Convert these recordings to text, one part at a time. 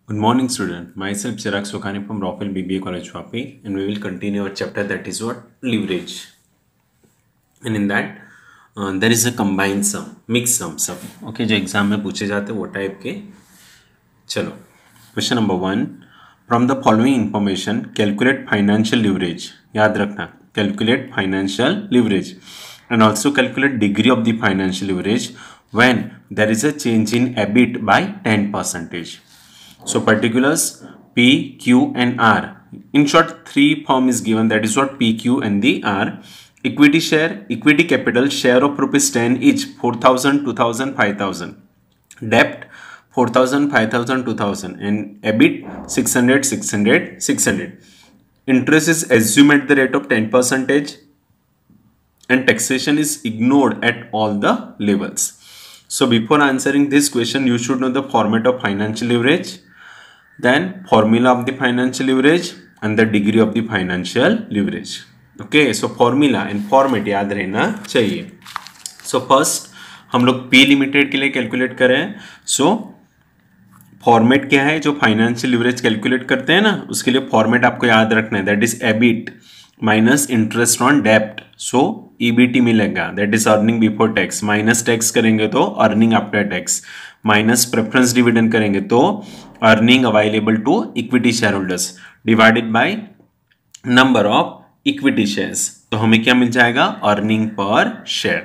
Good morning, student. Myself Chirag Sokhani from Rockville BBA College, Vapi, and we will continue our chapter that is what leverage. And in that, there is a combined sum, mixed sum सब. Okay, जो exam में पूछे जाते हैं वो type के. चलो, question number 1. From the following information, calculate financial leverage. याद रखना, calculate financial leverage, and also calculate degree of the financial leverage when there is a change in EBIT by 10%. So particulars P, Q and R. In short, three form is given, that is what P, Q and the R. Equity share, equity capital, share of rupees 10 each, 4,000, 2,000, 5,000. Debt 4,000, 5,000, 2,000 and EBIT 600, 600, 600. Interest is assumed at the rate of 10% and taxation is ignored at all the levels. So before answering this question, you should know the format of financial leverage, then formula of the financial leverage and the degree of the financial leverage. Okay, so formula and format याद रहना चाहिए. So first हम लोग P limited के लिए calculate करें. So format क्या है जो फाइनेंशियल लिवरेज कैलकुलेट करते हैं ना, उसके लिए फॉर्मेट आपको याद रखना है, that is EBIT minus interest on डेप्ट. सो ईबीटी मिलेगा, that is earning before tax, minus tax करेंगे तो earning after tax, minus preference dividend करेंगे तो earning available to equity share holders, divided by number of equity shares. तो हमें क्या मिल जाएगा, earning per share.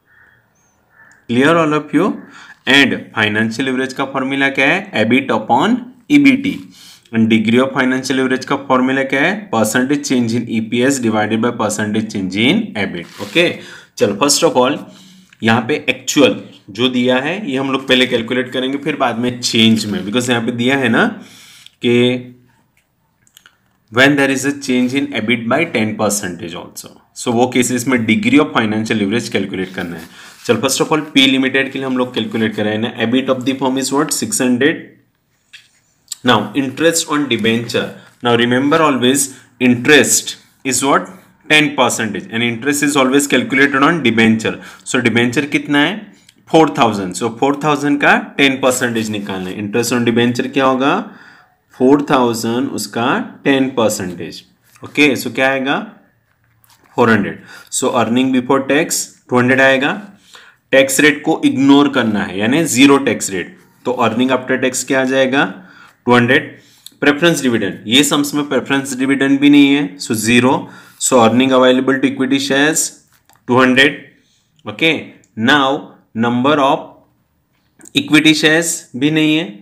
Clear all of you. And financial leverage का फॉर्मूला क्या है, EBIT upon EBT. And degree of financial leverage का formula क्या है, percentage change in EPS divided by percentage change in EBIT. Okay, चलो first of all यहाँ पे actual जो दिया है ये हम लोग पहले कैलकुलेट करेंगे, फिर बाद में चेंज में, बिकॉज यहाँ पे दिया है ना कि when there is a change in EBIT by 10% also. So वो केसेस में degree of financial leverage calculate करना है. चल first of all P limited के लिए हम लोग कैलकुलेट कर रहे हैं ना, EBIT of the firm is what 600. Now interest on debenture. Now remember always interest is what 10% and interest is always calculated on debenture. So debenture कितना है 4,000. सो 4,000 का 10% निकालना है. इंटरेस्ट ऑन डिबेंचर क्या होगा 4,000 उसका 10%. ओके, सो क्या आएगा 400. सो अर्निंग बिफोर टैक्स 200 आएगा. टैक्स रेट को इग्नोर करना है यानी जीरो टैक्स रेट, तो अर्निंग आफ्टर टैक्स क्या आ जाएगा 200. प्रेफरेंस डिविडेंड, ये सम्स में प्रेफरेंस डिविडेंड भी नहीं है, so zero. So earning available to equity shares 200. Okay, now number of equity shares भी नहीं है,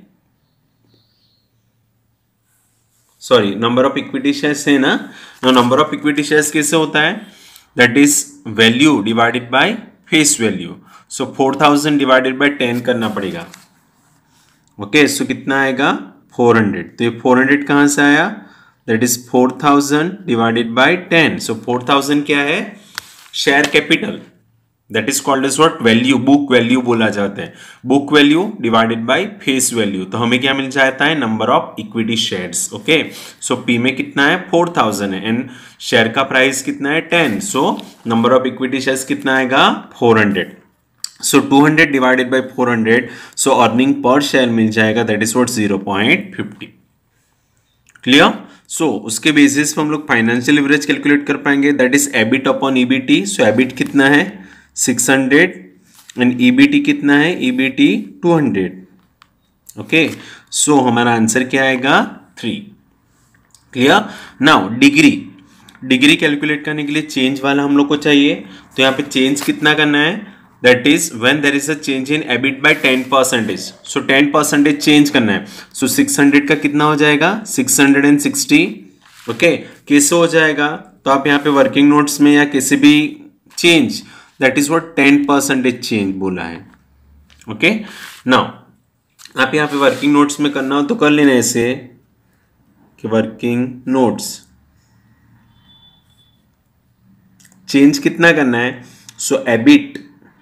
sorry number of equity shares है ना. नंबर ऑफ इक्विटी शेयर्स कैसे होता है, that is value divided by face value. So 4,000 divided by 10 करना पड़ेगा. ओके, सो कितना आएगा 400. तो ये 400 कहां से आया, that is 4,000 divided by 10. So 4,000 क्या है, share capital, that is called as what value, book value बोला जाता है. Book value divided by face value, तो हमें क्या मिल जाता है number of equity shares. Okay, so P में कितना है 4,000 है एंड शेयर का प्राइस कितना है 10. So number of equity shares कितना आएगा 400. So 200 divided by 400, so earning per share मिल जाएगा, that is what 0.50. Clear. So उसके बेसिस पे हम लोग फाइनेंशियल लिवरेज कैलकुलेट कर पाएंगे, that is EBIT upon EBT. So EBIT कितना है 600 एंड ईबीटी कितना है, ईबीटी 200. ओके, सो हमारा आंसर क्या आएगा 3. क्लियर. नाउ डिग्री कैलकुलेट करने के लिए चेंज वाला हम लोग को चाहिए, तो यहाँ पे चेंज कितना करना है, that is when there is a change in EBIT by 10%. So 10% change करना है. सो 600 का कितना हो जाएगा 660. ओके, कैसे हो जाएगा, तो आप यहाँ पे वर्किंग नोट्स में या किसी भी change, that is what 10% change बोला है. ओके, नाउ आप यहाँ पे वर्किंग नोट्स में करना हो तो कर लेना ऐसे कि वर्किंग नोट्स चेंज कितना करना है. सो एबिट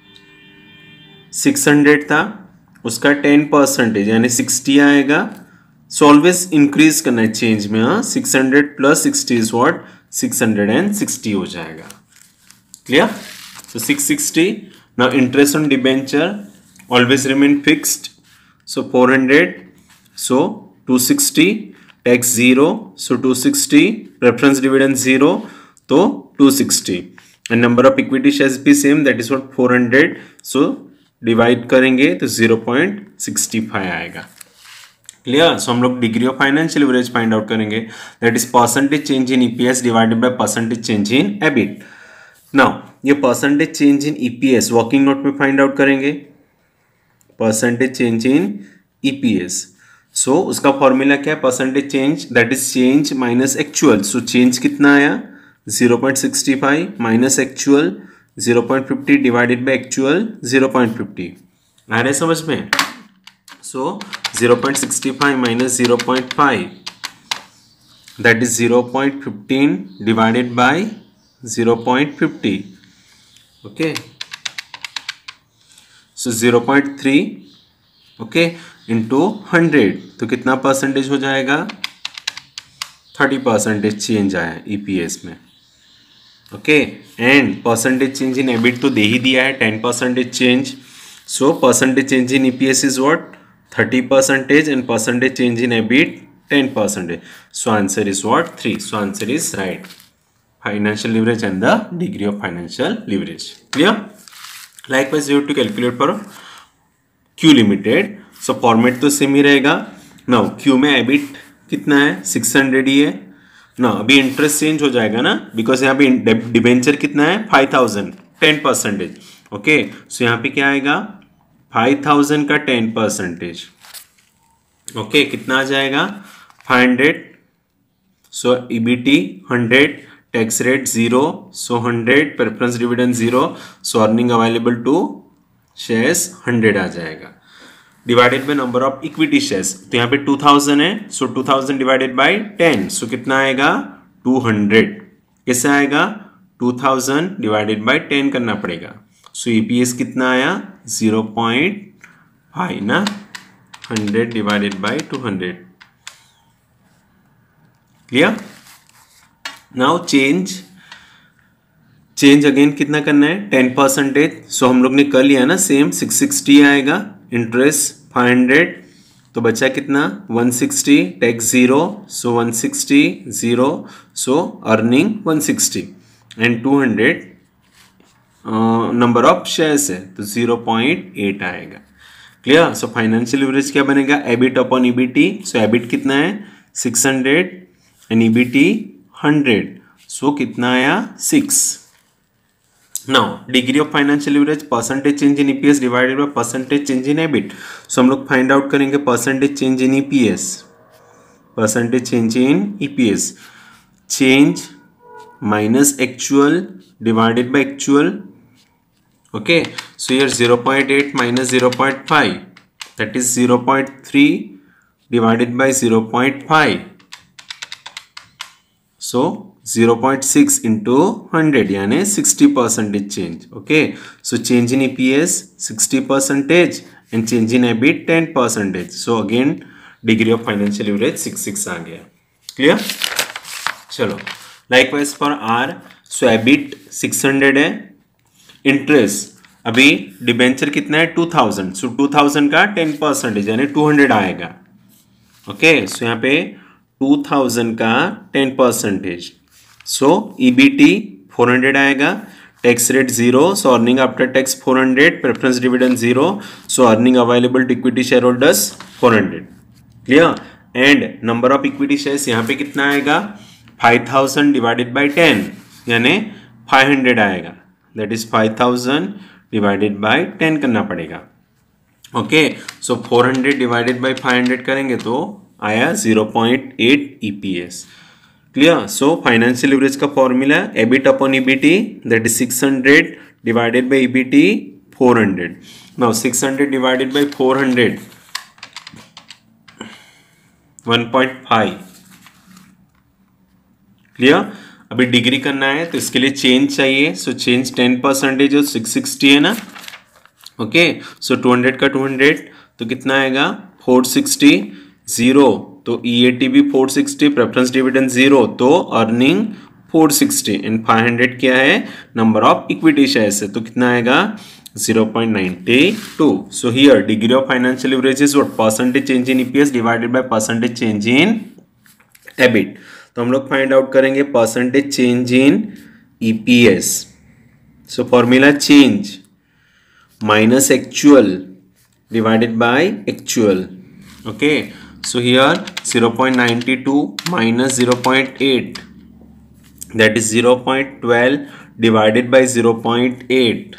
600 था, उसका 10% यानी 60 आएगा. सो ऑलवेज इंक्रीज करना है चेंज में. हाँ, 600 प्लस 60 इज व्हाट 660 हो जाएगा. Clear. So 660. Now interest on debenture always remain fixed. So 400. So 260, tax 0, so 260, preference dividend 0, तो 260, and number of equity shares भी same, that is what 400, so divide करेंगे तो 0.65 आएगा। क्लियर? सो हम लोग degree of financial leverage find out करेंगे, that is percentage change in EPS divided by percentage change in EBIT. Now ये percentage change in EPS working note में find out करेंगे, percentage change in EPS. सो उसका formula क्या है, percentage change that is change minus actual. So change कितना आया 0.65 minus actual 0.50 divided by actual 0.50। आ रहे समझ में? So 0.65 minus 0.5 that is 0.15 divided by 0.50। Okay, so 0.3 okay into 100, तो कितना परसेंटेज हो जाएगा 30% चेंज आया ईपीएस में। Okay, and percentage change in EBIT तो दे ही दिया है 10% change. So percentage change in EPS is what 30% and percentage change in EBIT 10%. So answer is what 3. So answer is right. Financial leverage and the degree of financial leverage. Clear? Likewise, you have to calculate for Q Limited. So format तो same ही रहेगा। Now Q में EBIT कितना है 600 ही है ना। अभी interest change हो जाएगा ना, बिकॉज यहाँ पे डिबेंचर कितना है 5000 10%। ओके, सो यहाँ पे क्या आएगा 5000 का 10%। ओके, कितना आ जाएगा 500। So EBT 100, tax rate 0, so 100, preference dividend 0, so earning available to shares 100 आ जाएगा, divided by number of equity shares. तो यहाँ पे 2000 है, सो 2000 डिवाइडेड बाय 10, सो कितना आएगा 200। कैसे आएगा 2000 डिवाइडेड बाय 10 करना पड़ेगा। सो ईपीएस कितना आया 0.5 ना, 100 divided by 200। Clear? Now change again कितना करना है 10%। सो हम लोग ने कर लिया ना सेम, 660 आएगा, इंटरेस्ट 500, तो बचा कितना 160, tax 0, so 160 0, so earning 160 and 200 number of shares है, तो 0.8 आएगा। क्लियर? सो फाइनेंशियल लीवरेज क्या बनेगा EBIT upon EBT. So EBIT कितना है 600 एंड ईबीटी 100, सो कितना आया 6। Now degree of financial leverage percentage change in EPS divided by percentage change in EBIT. So हम लोग फाइंड आउट करेंगे percentage change in EPS, percentage change in EPS, change minus actual divided by actual. Okay, so here 0.8 minus 0.5, that is 0.3 divided by 0.5, so 0.6 into 100 यानी 60% change. Okay, so change in EPS 60% and change in EBIT 10%. So again degree of financial leverage 6 आ गया। Clear? चलो likewise for R, so EBIT 600 है, interest अभी debenture कितना है 2000, सो 2000 का 10% यानी 200 आएगा। ओके, सो यहाँ पे 2000 का 10%, सो ईबीटी 400 आएगा, tax rate 0, so earning after tax 400, preference dividend 0, so earning available to equity share holders 400। Clear? And number of equity shares यहाँ पे कितना आएगा 5000 डिवाइडेड बाय 10 यानी 500 आएगा, दैट इज 5000 डिवाइडेड बाय 10 करना पड़ेगा। ओके, सो 400 डिवाइडेड बाय 500 करेंगे तो आया 0.8 EPS. Clear? So financial leverage का formula EBIT upon EBT, that is 600 divided by EBT 400। Now 600 divided by 400 1.5। Clear? अभी डिग्री करना है तो इसके लिए चेंज चाहिए, सो चेंज 10% जो 660 है ना। ओके, सो 200 का 200 तो कितना आएगा 460, 0 तो ईएटी भी 460, प्रेफरेंस डिविडेंड 0 तो अर्निंग 460 एंड 500 क्या है नंबर ऑफ इक्विटी शेयर्स है, तो कितना आएगा 0.92. So here degree of financial leverage is what? Percentage change in EPS divided by percentage change in EBIT. तो हम लोग फाइंड आउट करेंगे percentage change in EPS. So formula change minus actual divided by actual. Okay, so here 0.92 minus 0.8, that is 0.12 divided by 0.8,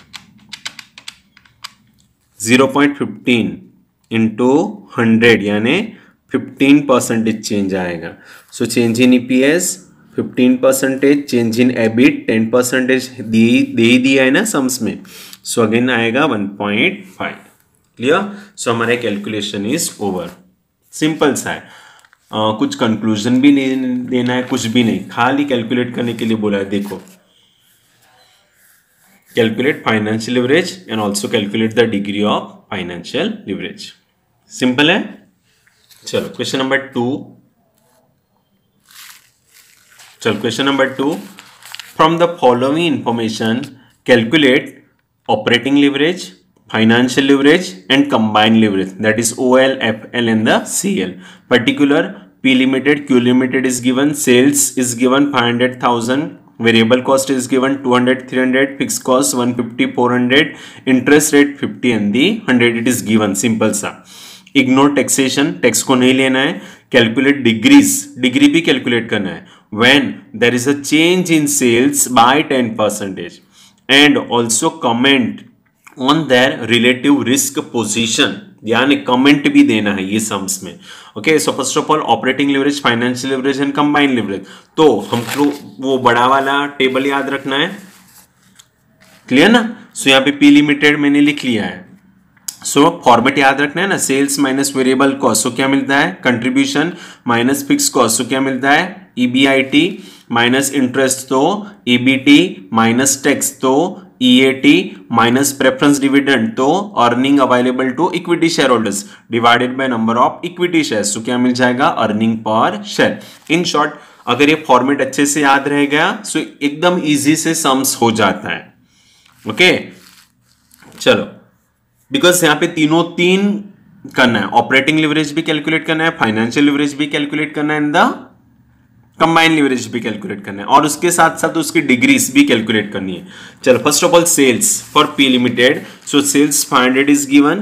0.15 into 100 यानी 15% change आएगा. So change in EPS 15%, change in EBIT 10% दे ही दिया है ना sums में. So again आएगा 1.5. Clear. सो हमारा कैलकुलेशन इज ओवर. सिंपल सा है. कुछ कंक्लूजन भी नहीं देना है, कुछ भी नहीं, खाली कैलकुलेट करने के लिए बोला है. देखो, calculate financial leverage and also calculate the degree of financial leverage. Simple है. चलो question number 2. Question number 2. From the following information calculate operating leverage, financial leverage and combined leverage, that is OL, FL and the CL. Particular P limited, Q limited is given, sales is given 500,000, variable cost is given 200, 300, fixed cost 150, 400, interest rate 50 and the 100 it is given. Simple सा. Ignore taxation, tax को नहीं लेना है. Calculate degrees, degree भी calculate करना है. When there is a change in sales by 10% and also comment on their relative risk position, यानी comment भी देना है ये सम्स में. Okay, so first of all operating leverage, financial leverage and combined leverage. तो हमको वो बड़ा वाला टेबल याद रखना है. क्लियर ना. सो यहाँ पे पी लिमिटेड मैंने लिख लिया है. सो फॉर्मेट याद रखना है ना. Sales minus variable cost, so क्या मिलता है? Contribution minus fix cost, so क्या मिलता है? EBIT माइनस इंटरेस्ट तो EBT माइनस टैक्स तो EAT माइनस प्रेफरेंस डिविडेंड तो earning available to equity share holders divided by number of equity shares. तो क्या मिल जाएगा? Earning per share. In short, अगर ये फॉर्मेट अच्छे से याद रह गया सो एकदम इजी से सम्स हो जाता है. ओके, चलो, बिकॉज यहाँ पे तीन करना है. ऑपरेटिंग लिवरेज भी कैलकुलेट करना है, फाइनेंशियल लिवरेज भी कैलकुलेट करना है, एंड द कंबाइंड लिवरेज भी कैलकुलेट करना है, और उसके साथ साथ उसकी डिग्रीज भी कैलकुलेट करनी है. चलो, first of all sales for P limited. So sales 500 is given.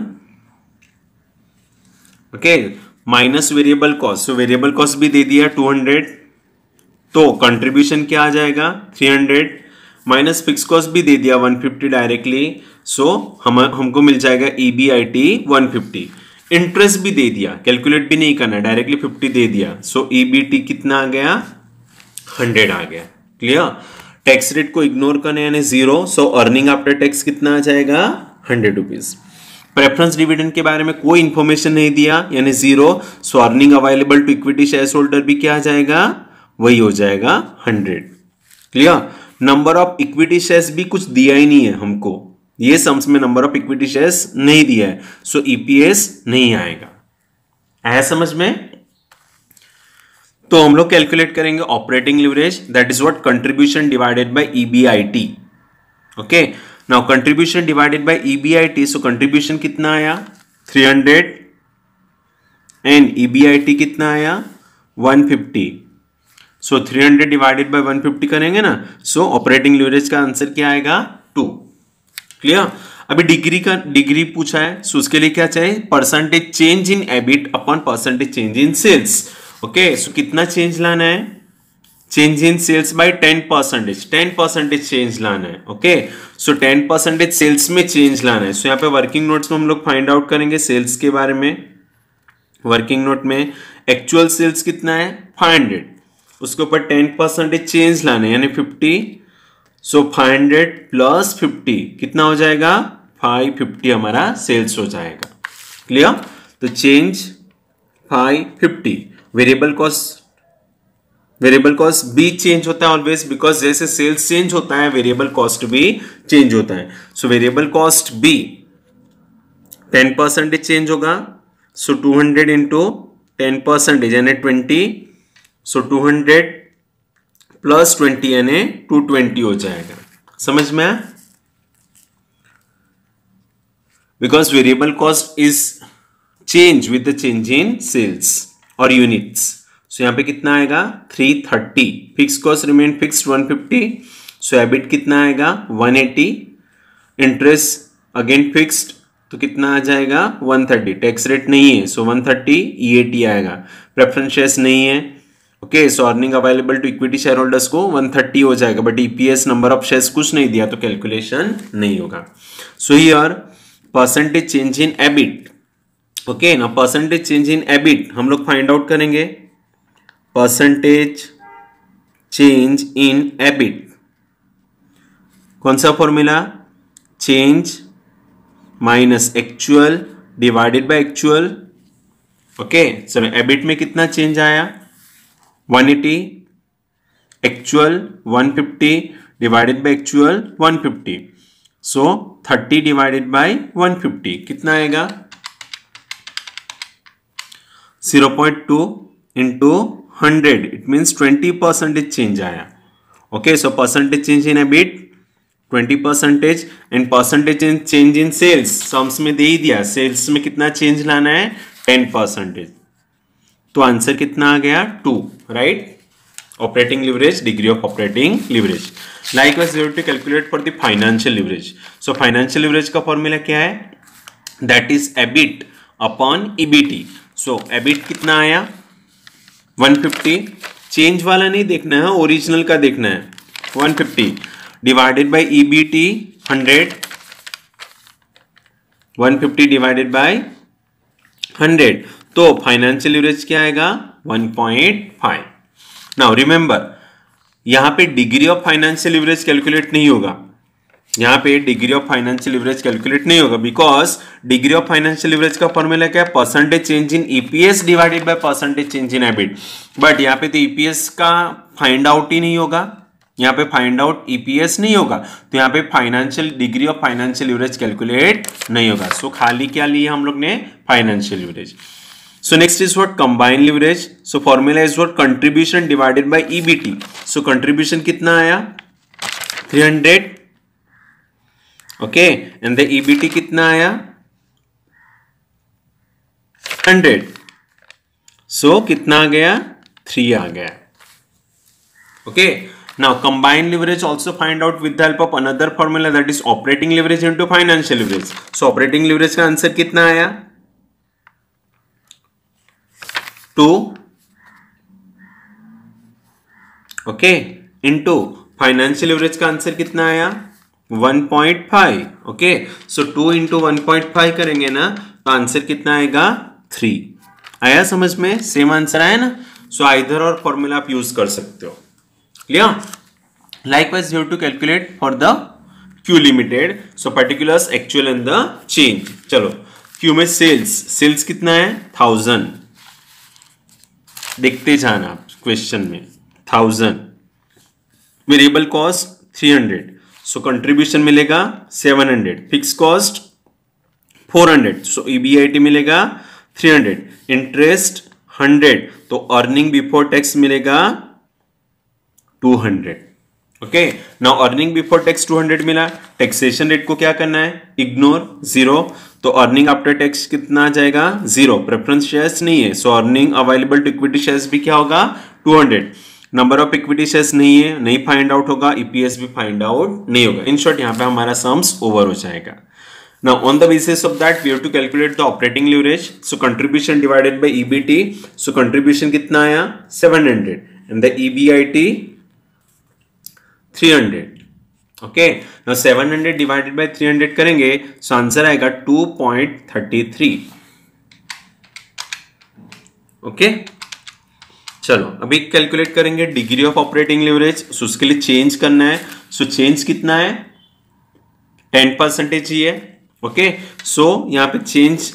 Okay, minus variable cost, so variable cost भी दे दिया 200. तो कंट्रीब्यूशन क्या आ जाएगा? 300 माइनस फिक्स कॉस्ट भी दे दिया 150 डायरेक्टली. सो हमको मिल जाएगा EBIT 150. इंटरेस्ट भी दे दिया, कैलकुलेट भी नहीं करना, डायरेक्टली 50 दे दिया. सो EBT कितना आ गया? 100 आ गया. क्लियर. टैक्स रेट को इग्नोर करना यानी 0. सो अर्निंग आफ्टर टैक्स कितना आ जाएगा? 100 रुपीज. प्रेफरेंस डिविडेंड के बारे में कोई इंफॉर्मेशन नहीं दिया यानी 0. So earning available to equity share holder भी क्या आ जाएगा? वही हो जाएगा 100. Clear. Number of equity shares भी कुछ दिया ही नहीं है हमको. ये सम्स में नंबर ऑफ इक्विटी शेयर्स नहीं दिया है. सो EPS नहीं आएगा. आया समझ में? तो हम लोग कैलकुलेट करेंगे operating leverage, that is what? Contribution divided by EBIT. Okay, now contribution divided by EBIT. So contribution कितना आया? 300 एंड EBIT कितना आया? 150. सो 300 डिवाइडेड बाय 150 करेंगे ना. सो ऑपरेटिंग लिवरेज का आंसर क्या आएगा? 2. क्लियर. अभी डिग्री पूछा है, सो उसके लिए क्या चाहिए? Percentage change in EBIT upon percentage change in sales. Okay, so कितना चेंज लाना है? Change in sales by 10%. 10% change लाना है. ओके, सो 10% सेल्स में चेंज लाना है. सो यहाँ पे वर्किंग नोट्स में हम लोग फाइंड आउट करेंगे सेल्स के बारे में. वर्किंग नोट में एक्चुअल सेल्स कितना है? 500. उसके ऊपर 10% चेंज लाना है यानी 50. सो 500 प्लस 50 कितना हो जाएगा? 550 हमारा सेल्स हो जाएगा. क्लियर. तो चेंज 550. वेरिएबल कॉस्ट भी चेंज होता है ऑलवेज, बिकॉज जैसे सेल्स चेंज होता है वेरिएबल कॉस्ट भी चेंज होता है. सो वेरिएबल कॉस्ट भी 10% चेंज होगा. सो 200 इंटू 10% यानी 20. सो 200 प्लस 20 यानी 220 हो जाएगा. समझ में आया? Because variable cost is change with the change in sales और यूनिट्स. सो यहाँ पे कितना आएगा 330. Fix cost remain fixed 150. So EBIT कितना आएगा 180. इंटरेस्ट अगेन फिक्स्ड तो कितना आ जाएगा 130. टैक्स रेट नहीं है सो 130 EAT आएगा. प्रेफरेंस शेयर्स नहीं है. Okay, so earning available to equity share holders को 130 हो जाएगा, but EPS number of shares कुछ नहीं दिया तो कैलकुलेशन नहीं होगा. So here percentage change in EBIT. Okay ना, परसेंटेज चेंज इन एबिट हम लोग फाइंड आउट करेंगे. परसेंटेज चेंज इन एबिट कौन सा formula? Change minus actual divided by actual. Okay, चलो एबिट में कितना चेंज आया 180, actual 150 divided by actual 150. So 30 divided by 150 कितना आएगा 0.2 इंटू 100. इट मीन्स 20% चेंज आया. Okay, so percentage change in EBIT 20% and percentage change in sales sums में दे ही दिया. सेल्स में कितना चेंज लाना है 10%. तो आंसर कितना आ गया 2. Right. Operating leverage, degree of operating leverage. Likewise we have to calculate for the financial leverage. So financial leverage का फॉर्मूला क्या है? That is EBIT upon EBT. So EBIT कितना आया 150. चेंज वाला नहीं देखना है, ओरिजिनल का देखना है. 150 divided by EBT 100. 150 divided by 100. तो फाइनेंशियल लिवरेज क्या आएगा 1.5. नाउ रिमेंबर यहां पे degree of financial leverage calculate नहीं होगा. यहां पे degree of financial leverage calculate नहीं होगा because degree of financial leverage का फॉर्मूला क्या है? Percentage change in EPS divided by percentage change in EBIT. But यहां पे तो EPS का फाइंड आउट ही नहीं होगा. यहाँ पे फाइंड आउट EPS नहीं होगा तो यहाँ पे financial degree of financial leverage calculate नहीं होगा. सो खाली क्या लिया हम लोग ने financial leverage. So next is what combined leverage. So formula is what contribution divided by EBT. So contribution कितना आया 300. ओके, एंड द EBT कितना आया 100. सो कितना आ गया 3 आ गया. Okay, now combined leverage also find out with the help of another formula, that is operating leverage into financial leverage. So operating leverage का आंसर कितना आया 2. ओके, into financial leverage का आंसर कितना आया 1.5. ओके, सो 2 into 1.5 करेंगे ना तो answer कितना आएगा 3. आया समझ में? सेम आंसर आया ना. सो आइदर और फॉर्मूला आप यूज कर सकते हो. Clear? Likewise, you have to calculate for the Q Limited. So particulars, actual and the change. चलो Q में sales कितना है 1000. देखते जाना आप क्वेश्चन में 1000. Variable cost 300. सो कंट्रीब्यूशन मिलेगा 700. Fix cost 400. सो EBIT मिलेगा 300. इंटरेस्ट 100. तो अर्निंग बिफोर टैक्स मिलेगा 200. Okay, now earning before tax 200 मिला. टैक्सेशन रेट को क्या करना है? इग्नोर 0. तो अर्निंग आफ्टर टैक्स कितना आ जाएगा 0. प्रेफरेंस शेयर्स नहीं है so earning available to equity shares भी क्या होगा 200. नंबर ऑफ इक्विटी शेयर्स नहीं है, नहीं फाइंड आउट होगा. EPS भी फाइंड आउट नहीं होगा. इन शॉर्ट यहाँ पे हमारा सम्स ओवर हो जाएगा. Now on the basis of that we have to calculate the operating leverage. So contribution divided by EBT. So contribution कितना आया 700 and the EBIT 300. Okay, now 700 divided by 300 करेंगे so answer आएगा 2.33. Okay, चलो अभी calculate करेंगे degree of operating leverage. So उसके लिए change करना है. सो चेंज कितना है 10% ही है. ओके, सो यहाँ पे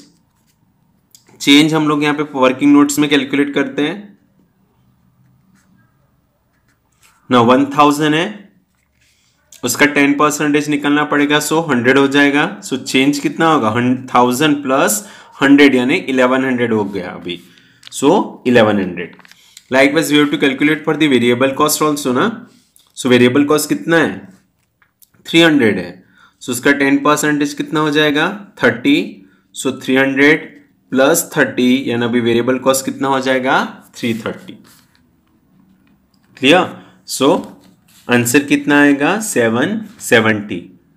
चेंज हम लोग यहाँ पे वर्किंग नोट्स में कैलकुलेट करते हैं ना. 1000 है, उसका 10% निकलना पड़ेगा सो 100 हो जाएगा. सो चेंज कितना होगा 1000 प्लस 100 यानी 1100 हो गया अभी. So 1100. Likewise we have to calculate for the variable cost also ना. सो वेरिएबल कॉस्ट कितना है 300 है. सो उसका 10% कितना हो जाएगा 30. सो 300 प्लस 30 यानी अभी वेरिएबल कॉस्ट कितना हो जाएगा 330. क्लियर. सो आंसर कितना आएगा 770.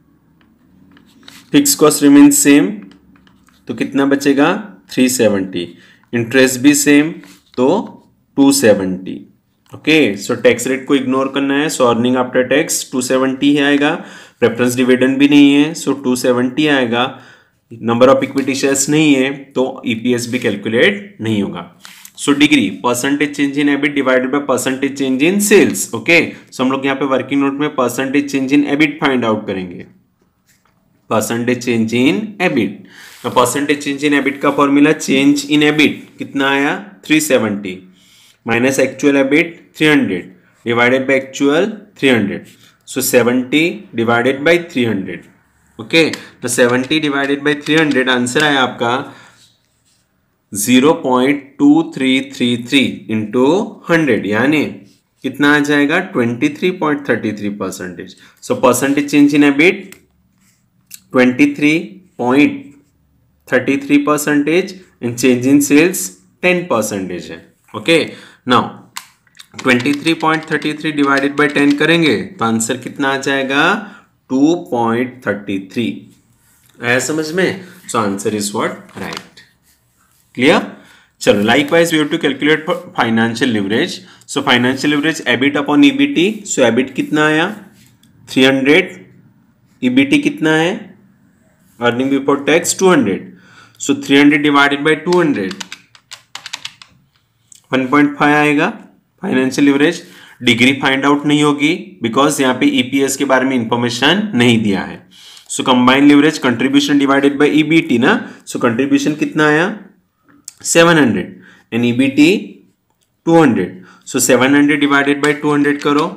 फिक्स कॉस्ट रिमेन सेम तो कितना बचेगा 370. इंटरेस्ट भी सेम तो 270. ओके. सो टैक्स रेट को इग्नोर करना है. सो अर्निंग आफ्टर टैक्स 270 ही आएगा. प्रेफरेंस डिविडेंड भी नहीं है सो 270 आएगा. नंबर ऑफ इक्विटी शेयर्स नहीं है तो ईपीएस भी कैलकुलेट नहीं होगा. So degree percentage change in EBIT divided by percentage change in sales. Okay. So हम लोग यहाँ पे वर्किंग नोट में percentage change in EBIT find out करेंगे. Percentage change in EBIT. Percentage change in EBIT का formula change in EBIT कितना आया 370 minus actual EBIT 300 divided by actual 300. So 70 divided by 300. Okay. तो 70 डिवाइडेड बाय 300 आंसर आया आपका 0.2333 into 100 यानी कितना आ जाएगा 23.33%. So percentage change in EBIT 23.33% and change in sales 10% है. ओके. नाउ 23.33 डिवाइडेड बाय 10 करेंगे तो आंसर कितना आ जाएगा 2.33. आया समझ में. So answer is what right. Clear. चलो likewise we have to calculate for financial leverage. So financial leverage EBIT upon EBT. So EBIT कितना आया 300. ईबीटी कितना है earning before tax 200. So 300 divided by 200 1.5 आएगा financial leverage. Degree find out नहीं होगी because यहाँ पे ईपीएस के बारे में इंफॉर्मेशन नहीं दिया है. So combined leverage contribution divided by EBT ना. सो कंट्रीब्यूशन कितना आया 700 and EBT 200. So 700 divided by 200 करो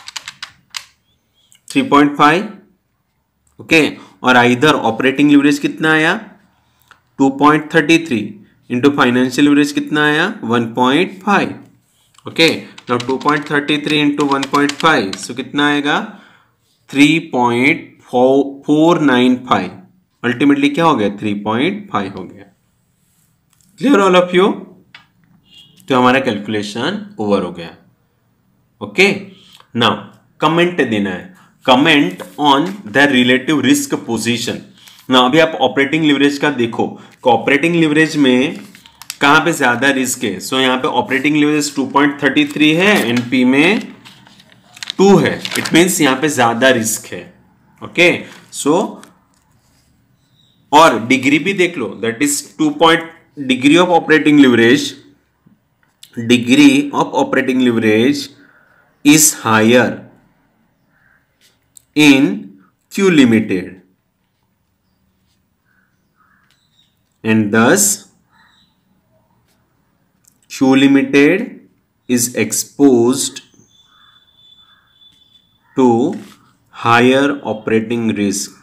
3.5. ओके. और इधर ऑपरेटिंग लिवरेज कितना आया 2.33 इंटू फाइनेंशियल लिवरेज कितना आया 1.5. ओके. नाउ 2.33 इंटू 1.5 सो कितना आएगा 3.495. अल्टीमेटली क्या हो गया 3.5 हो गया. Clear all of you. तो हमारा कैलकुलेशन ओवर हो गया. ओके. नाउ कमेंट देना है. Comment on the relative risk position. ना अभी आप ऑपरेटिंग लिवरेज का देखो. ऑपरेटिंग लिवरेज में कहां पे ज्यादा रिस्क है. सो यहाँ पे ऑपरेटिंग लिवरेज 2.33 है एनपी में 2 है. इट मींस यहाँ पे ज्यादा रिस्क है. ओके. सो और डिग्री भी देख लो that is 2. Degree of operating leverage is higher in Q limited and thus Q limited is exposed to higher operating risk.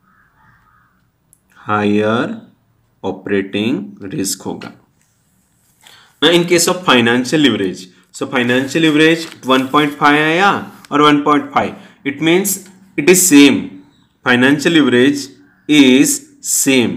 होगा. Now in case of financial leverage, so financial leverage 1.5 आया और 1.5. It means it is same. Financial leverage is same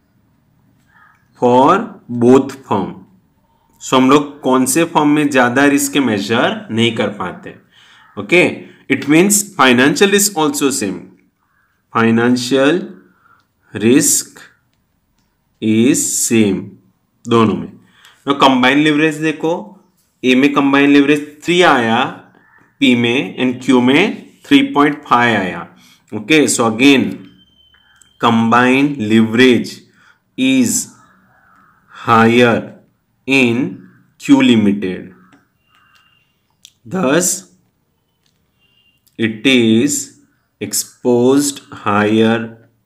for both firm. So हम लोग कौन से firm में ज्यादा risk measure नहीं कर पाते. Okay. It means financial risk also same. Financial risk is same दोनों में. कंबाइंड लिवरेज देखो. ए में कंबाइंड लिवरेज 3 आया पी में एंड क्यू में 3.5 आया. Okay. So again combined leverage is higher in Q limited, thus it is exposed higher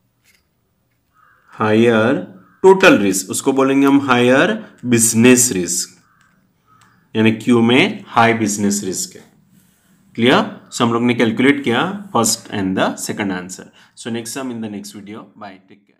total risk. उसको बोलेंगे हम higher business risk, यानी Q में high business risk है. क्लियर. सो हम लोग ने कैलकुलेट किया first and the second answer. So next sum in the next video. Bye. Take care.